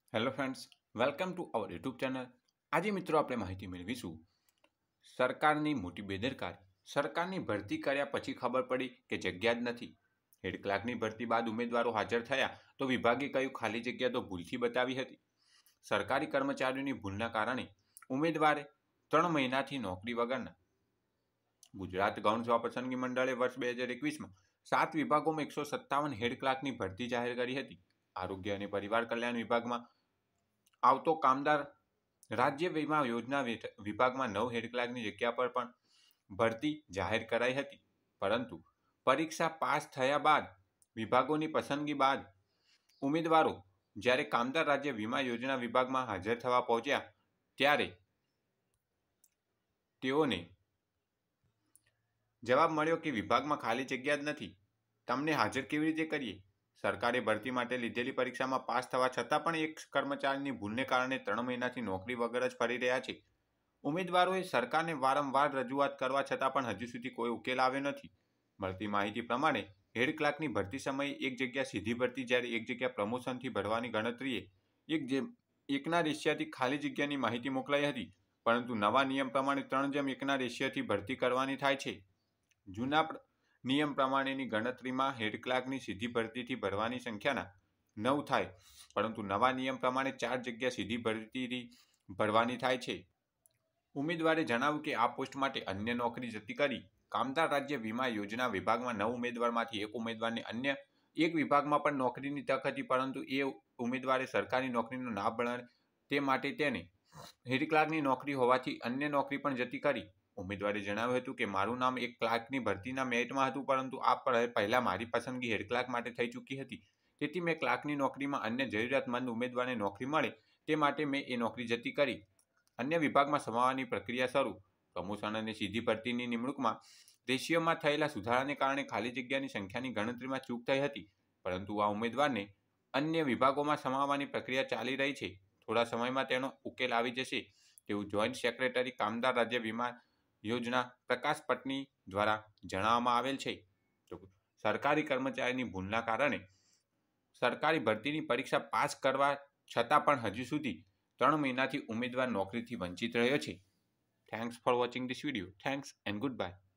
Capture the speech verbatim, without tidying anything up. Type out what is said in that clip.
Hello friends, welcome to our YouTube channel. આજે મિત્રો આપણે માહિતી મેળવીશું સરકારની મોટી બેદરકારી। સરકારની ભરતી કર્યા પછી ખબર પડી કે જગ્યા જ નથી। હેડ ક્લાર્કની ભરતી બાદ ઉમેદવારો હાજર થયા તો વિભાગે કહ્યું ખાલી જગ્યા તો ભૂલથી બતાવી હતી। સરકારી કર્મચારીઓની ભૂલના કારણે ઉમેદવારે ત્રણ મહિનાથી નોકરી વગરના। ગુજરાત ગૌણ સેવા પસંદગી મંડળે વર્ષ બે હજાર એકવીસમાં સાત વિભાગોમાં એકસો સત્તાવન હેડ ક્લાર્કની ભરતી જાહેર કરી હતી। આરોગ્ય અને પરિવાર કલ્યાણ વિભાગમાં આવતો કામદાર રાજ્ય વીમા યોજના વિભાગમાં નવ હેડ ક્લાર્કની જગ્યા પર પણ ભરતી જાહેર કરાઈ હતી, પરંતુ પરીક્ષા પાસ થયા બાદ વિભાગોની પસંદગી બાદ ઉમેદવારો જ્યારે કામદાર રાજ્ય વીમા યોજના વિભાગમાં હાજર થવા પહોંચ્યા ત્યારે તેઓને જવાબ મળ્યો કે વિભાગમાં ખાલી જગ્યા જ નથી, તમને હાજર કેવી રીતે કરીએ। સરકારે ભરતી માટે લીધેલી પરીક્ષામાં પાસ થવા છતાં પણ એક કર્મચારીની ભૂલને કારણે ત્રણ મહિનાથી નોકરી વગર જ ફરી રહ્યા છે। ઉમેદવારોએ સરકારને વારંવાર રજૂઆત કરવા છતાં પણ હજુ સુધી કોઈ ઉકેલ આવ્યો નથી। મળતી માહિતી પ્રમાણે હેડ ક્લાર્કની ભરતી સમયે એક જગ્યા સીધી ભરતી જ્યારે એક જગ્યા પ્રમોશનથી ભરવાની ગણતરીએ એક જેમ એકના રેશિયાથી ખાલી જગ્યાની માહિતી મોકલાઈ હતી, પરંતુ નવા નિયમ પ્રમાણે ત્રણ જેમ એકના રેશિયાથી ભરતી કરવાની થાય છે। જૂના નિયમ પ્રમાણેની ગણતરીમાં હેડ ક્લાર્કની સીધી ભરતીથી ભરવાની સંખ્યાના નવ થાય, પરંતુ નવા નિયમ પ્રમાણે ચાર જગ્યા સીધી ભરતીથી ભરવાની થાય છે। ઉમેદવારે જણાવ્યું કે આ પોસ્ટ માટે અન્ય નોકરી જતી કરી કામદાર રાજ્ય વીમા યોજના વિભાગમાં નવ ઉમેદવારમાંથી એક ઉમેદવારને અન્ય એક વિભાગમાં પણ નોકરીની તક હતી, પરંતુ એ ઉમેદવારે સરકારી નોકરીનો લાભ મળે તે માટે તેને હેડ ક્લાર્કની નોકરી હોવાથી અન્ય નોકરી પણ જતી કરી। ઉમેદવારે જણાવ્યું હતું કે મારું નામ એક ક્લાર્કની ભરતીના મેરિટમાં હતું, પરંતુ આ પહેલાં મારી પસંદગી હેડ ક્લાર્ક માટે થઈ ચૂકી હતી, તેથી મેં ક્લાર્કની નોકરીમાં અન્ય જરૂરિયાતમંદ ઉમેદવારને નોકરી મળે તે માટે મેં એ નોકરી જતી કરી। અન્ય વિભાગમાં સમાવવાની પ્રક્રિયા શરૂ। પ્રમોશન અને સીધી ભરતીની નિમણૂકમાં રેશિયોમાં થયેલા સુધારાને કારણે ખાલી જગ્યાની સંખ્યાની ગણતરીમાં ચૂક થઈ હતી, પરંતુ આ ઉમેદવારને અન્ય વિભાગોમાં સમાવવાની પ્રક્રિયા ચાલી રહી છે। થોડા સમયમાં તેનો ઉકેલ આવી જશે તેવું જોઈન્ટ સેક્રેટરી કામદાર રાજ્ય વીમા યોજના પ્રકાશ પટની દ્વારા જણાવવામાં આવેલ છે। તો સરકારી કર્મચારીની ભૂલના કારણે સરકારી ભરતીની પરીક્ષા પાસ કરવા છતાં પણ હજુ સુધી ત્રણ મહિનાથી ઉમેદવાર નોકરીથી વંચિત રહ્યો છે। Thanks for watching this video. Thanks and good bye.